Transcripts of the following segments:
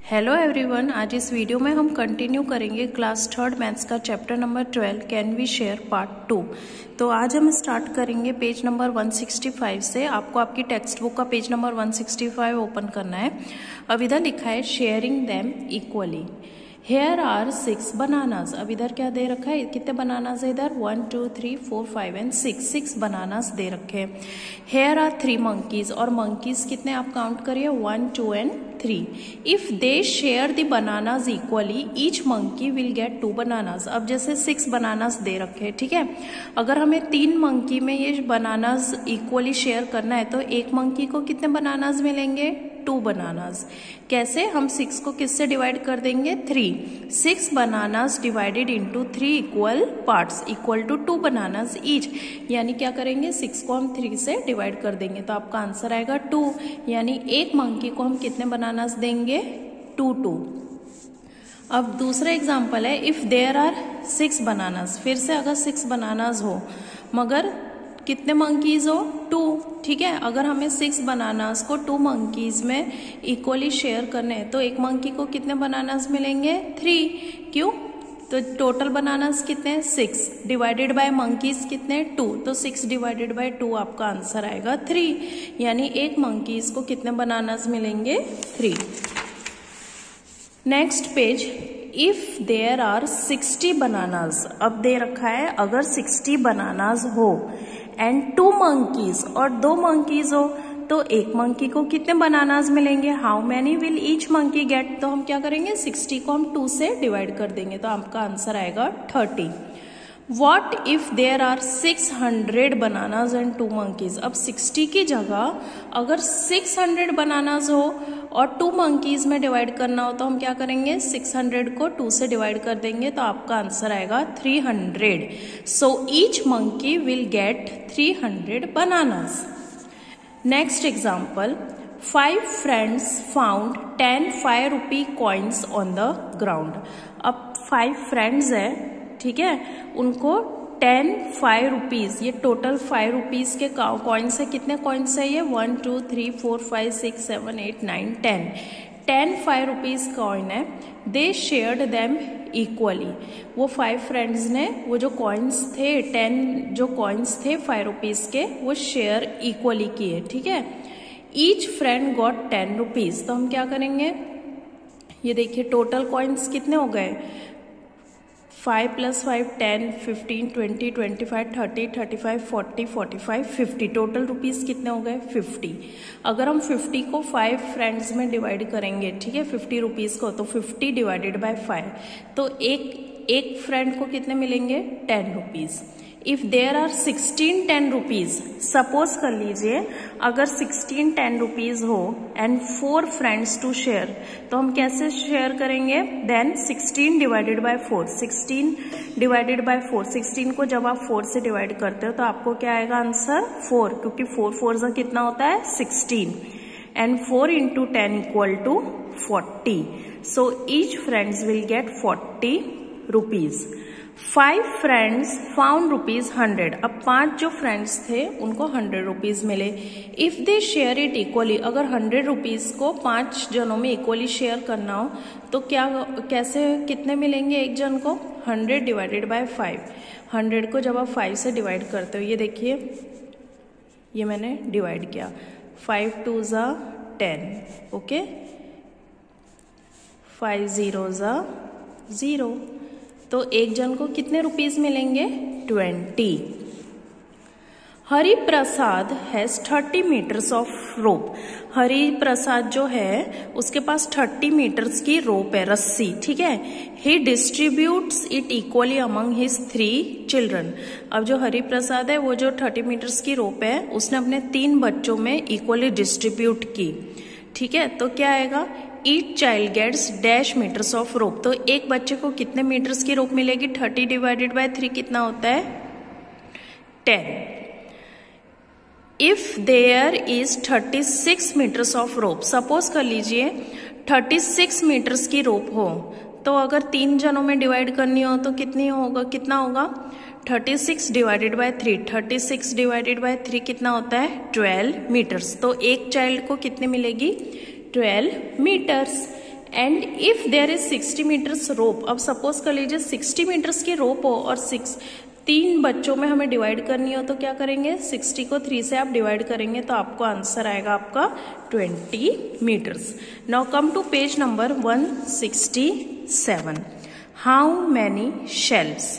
Hello everyone, आज इस video में हम कंटिन्यू करेंगे क्लास थर्ड मैथ्स का chapter number 12 can we share part 2। तो आज हम स्टार्ट करेंगे पेज नंबर 165 से। आपको आपकी टेक्स्ट बुक का पेज नंबर 165 ओपन करना है। अब इधर लिखा है sharing them equally. Here are 6 bananas. अब इधर क्या दे रखा है, कितने बनानास है इधर 1 2 3 4 5 एंड 6 बनानास दे रखे हैं। हेयर आर 3 मंकीज, और मंकीज कितने आप काउंट करिए 1 2 and 3। If they share the bananas equally each monkey will get 2 bananas. अब जैसे 6 बनानास दे रखे हैं, ठीक है। अगर हमें 3 मंकी में ये बनानास इक्वली शेयर करना है तो एक मंकी को कितने बनानास मिलेंगे 2 बनानास। कैसे, हम 6 को किससे डिवाइड कर देंगे 3। 6 bananas divided into 3 equal parts equal to 2 bananas each. यानी क्या करेंगे 6 को हम 3 से डिवाइड कर देंगे तो आपका आंसर आएगा 2। यानी एक मंकी को हम कितने बनानास देंगे 2। अब दूसरा एग्जांपल है, इफ देयर आर 6 बनानास। फिर से अगर 6 बनानास हो मगर कितने मंकीज हो 2, ठीक है। अगर हमें 6 बनानास को 2 मंकीज में इक्वली शेयर करने हैं तो एक मंकी को कितने बनानास मिलेंगे 3। क्यों, तो टोटल बनानास कितने 6 डिवाइडेड बाय मंकीज कितने 2, तो 6 डिवाइडेड बाय 2 आपका आंसर आएगा 3। यानी एक मंकीज को कितने बनानास मिलेंगे 3। Next page, if there are 60 bananas. अब दे रखा है अगर 60 बनानास हो एंड 2 मंकीज, और 2 मंकीज हो तो एक मंकी को कितने बनानास मिलेंगे, how many will each monkey get. तो हम क्या करेंगे 60 को हम 2 से डिवाइड कर देंगे तो आपका आंसर आएगा 30। What if there are 600 bananas and 2 monkeys। अब 60 की जगह अगर 600 बनानास हो और 2 मंकीज में डिवाइड करना हो तो हम क्या करेंगे 600 को 2 से डिवाइड कर देंगे तो आपका आंसर आएगा 300। So each monkey will get 300 bananas. Next example, 5 friends found 10 5 rupee coins on the ground. अब 5 फ्रेंड्स है, ठीक है, उनको 10 5 रुपीज, ये टोटल 5 रुपीज के कॉइन्स है। कितने कॉइन्स है ये 1 2 3 4 5 6 7 8 9 10 5 रुपीज कॉइन है। They shared them equally. वो 5 फ्रेंड्स ने वो जो कॉइन्स थे 10 जो कॉइन्स थे 5 रुपीज के वो शेयर इक्वली किए, ठीक है। Each friend got 10 rupees. तो हम क्या करेंगे, ये देखिए टोटल कॉइन्स कितने हो गए 5 + 5 10 15 20 25 30 35 40 45 50। टोटल रुपीस कितने हो गए 50। अगर हम 50 को 5 फ्रेंड्स में डिवाइड करेंगे, ठीक है, 50 रुपीज को, तो 50 डिवाइडेड बाय 5 तो एक फ्रेंड को कितने मिलेंगे 10 rupees. If there are 16 10 rupees, suppose कर लीजिए अगर 16 10 रुपीज हो एंड 4 फ्रेंड्स टू शेयर, तो हम कैसे शेयर करेंगे then 16 divided by 4। 16 divided by 4, 16 को जब आप 4 से डिवाइड करते हो तो आपको क्या आएगा आंसर 4, क्योंकि 4 4 से कितना होता है 16 and 4 × 10 equal to 40। So each friends will get 40 rupees. 5 friends found rupees 100। अब 5 जो फ्रेंड्स थे उनको 100 रुपीज मिले। If they share it equally, अगर 100 रुपीज को 5 जनों में इक्वली शेयर करना हो तो कैसे कितने मिलेंगे एक जन को 100 डिवाइडेड बाय 5। 100 को जब आप 5 से डिवाइड करते हो, ये देखिए ये मैंने डिवाइड किया 5 2 ज़ा 10, ओके, 5 0 ज़ा 0, तो एक जन को कितने रुपीज मिलेंगे 20। Hari Prasad has 30 meters of rope. Hari Prasad जो है उसके पास 30 मीटर्स की रोप है, रस्सी, ठीक है। He distributes it equally among his 3 children. अब जो हरि प्रसाद है वो जो 30 मीटर्स की रोप है उसने अपने 3 बच्चों में इक्वली डिस्ट्रीब्यूट की, ठीक है। तो क्या आएगा each child gets dash meters of rope. तो एक बच्चे को कितने मीटर्स की रोप मिलेगी 30 डिवाइडेड बाय 3 कितना होता है 10। If there is 36 meters of rope, suppose कर लीजिए 36 मीटर्स की रोप हो तो अगर 3 जनों में डिवाइड करनी हो तो कितना होगा 36 डिवाइडेड बाय 3। 36 डिवाइडेड बाय 3 कितना होता है 12 मीटर्स। तो एक चाइल्ड को कितने मिलेगी 12 meters. And if there is 60 meters rope, अब सपोज कर लीजिए 60 मीटर्स की रोप हो और 3 बच्चों में हमें डिवाइड करनी हो, तो क्या करेंगे, 60 को 3 से आप डिवाइड करेंगे तो आपको आंसर आएगा आपका 20 meters. Now come to page number 167। How many shelves?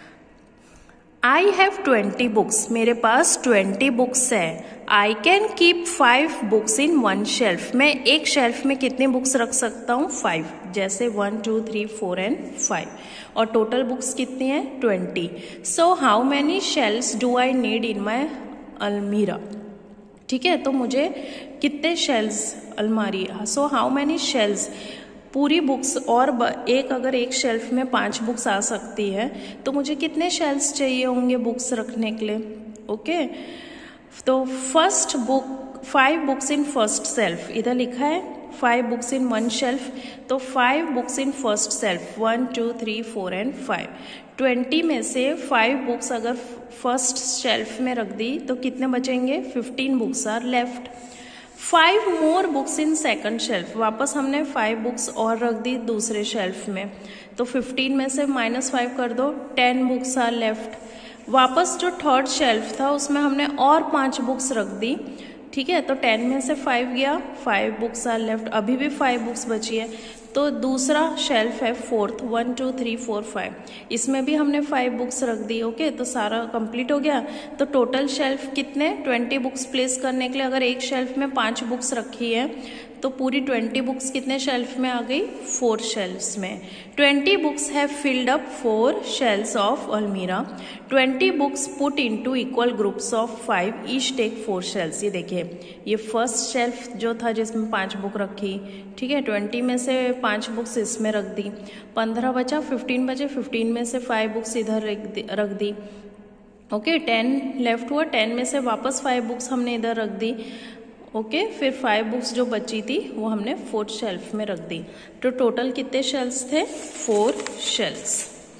I have 20 books, मेरे पास 20 बुक्स है। I can keep 5 books in 1 shelf, मैं एक शेल्फ में कितने बुक्स रख सकता हूँ, 5, जैसे 1 2 3 4 एंड 5, और टोटल बुक्स कितनी है, 20। So how many shelves do I need in my अलमीरा? ठीक है, तो मुझे कितने शेल्व्स अलमारी, सो हाउ मैनी शेल्व्स, पूरी बुक्स, और अगर एक शेल्फ में 5 बुक्स आ सकती है तो मुझे कितने शेल्फ्स चाहिए होंगे बुक्स रखने के लिए। ओके, तो first book 5 books in first shelf, इधर लिखा है 5 बुक्स इन 1 शेल्फ, तो 5 books in first shelf 1 2 3 4 and 5। 20 में से 5 बुक्स अगर फर्स्ट शेल्फ में रख दी तो कितने बचेंगे, 15 books are left. 5 more books in second shelf, वापस हमने 5 बुक्स और रख दी दूसरे शेल्फ में, तो 15 में से -5 कर दो, 10 बुक्स आर लेफ्ट। वापस जो थर्ड शेल्फ था उसमें हमने और 5 बुक्स रख दी, ठीक है, तो 10 में से 5 गया, 5 बुक्स आर लेफ्ट, अभी भी 5 बुक्स बची है। तो दूसरा शेल्फ है फोर्थ, 1 2 3 4 5, इसमें भी हमने 5 बुक्स रख दी। ओके, तो सारा कंप्लीट हो गया। तो टोटल शेल्फ कितने, 20 बुक्स प्लेस करने के लिए अगर एक शेल्फ में 5 बुक्स रखी है तो पूरी 20 बुक्स कितने शेल्फ में आ गई, 4 शेल्फ्स में। 20 books have filled up 4 shelves of अलमीरा। 20 books put into equal groups of 5, each take 4 shelves. ये देखिए, ये फर्स्ट शेल्फ जो था जिसमें 5 बुक रखी, ठीक है, 20 में से 5 बुक्स इसमें रख दी, 15 बचा, 15 बचे, 15 में से 5 बुक्स इधर रख दी। ओके, 10 लेफ्ट हुआ, 10 में से वापस 5 बुक्स हमने इधर रख दी। ओके, फिर 5 बुक्स जो बची थी वो हमने 4th शेल्फ में रख दी। तो टोटल कितने शेल्फ्स थे, 4 shelves.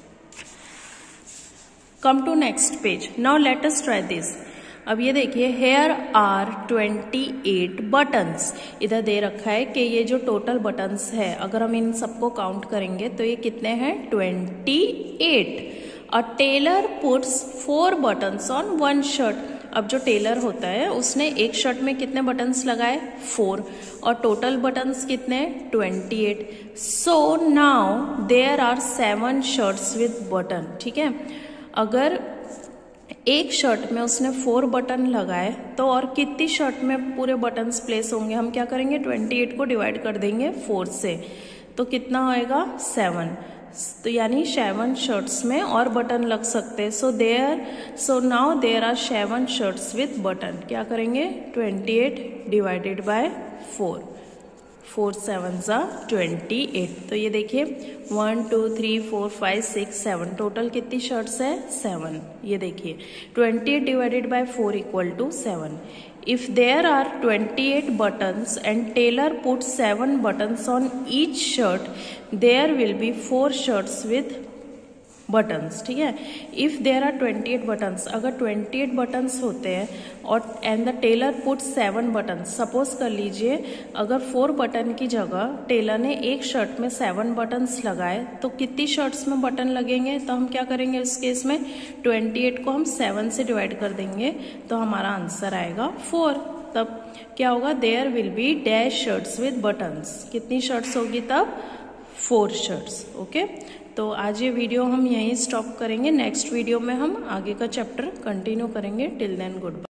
Come to next page. Now let us try this. अब ये देखिए, हेयर आर 28 बटन्स, इधर दे रखा है कि ये जो टोटल बटन्स है अगर हम इन सबको काउंट करेंगे तो ये कितने हैं, 28। A tailor puts 4 buttons on 1 shirt. अब जो टेलर होता है उसने एक शर्ट में कितने बटन्स लगाए, 4, और टोटल बटन्स कितने, 28। So now there are 7 shirts with button. ठीक है, अगर एक शर्ट में उसने 4 बटन लगाए तो और कितनी शर्ट में पूरे बटन्स प्लेस होंगे, हम क्या करेंगे, 28 को डिवाइड कर देंगे 4 से, तो कितना होएगा, 7। तो यानी 7 शर्ट्स में और बटन लग सकते हैं। So now there are 7 shirts with button. क्या करेंगे, 28 डिवाइडेड बाय 4, 4 7s are 28। तो ये देखिए 1 2 3 4 5 6 7, टोटल कितनी शर्ट्स है, 7। ये देखिए 28 divided by 4 equal to 7। If there are 28 buttons and tailor puts 7 buttons on each shirt, there will be 4 shirts with buttons। ठीक है, if there are 28 buttons, अगर 28 buttons होते हैं और and the tailor puts 7 buttons, suppose कर लीजिए अगर 4 button की जगह टेलर ने एक शर्ट में 7 बटन्स लगाए तो कितनी शर्ट्स में बटन लगेंगे, तो हम क्या करेंगे उस केस में, 28 को हम 7 से डिवाइड कर देंगे तो हमारा आंसर आएगा 4। तब क्या होगा, there will be dash shirts with buttons. कितनी शर्ट्स होगी तब, 4 शर्ट्स। ओके, तो आज ये वीडियो हम यहीं स्टॉप करेंगे। नेक्स्ट वीडियो में हम आगे का चैप्टर कंटिन्यू करेंगे। Till then good bye.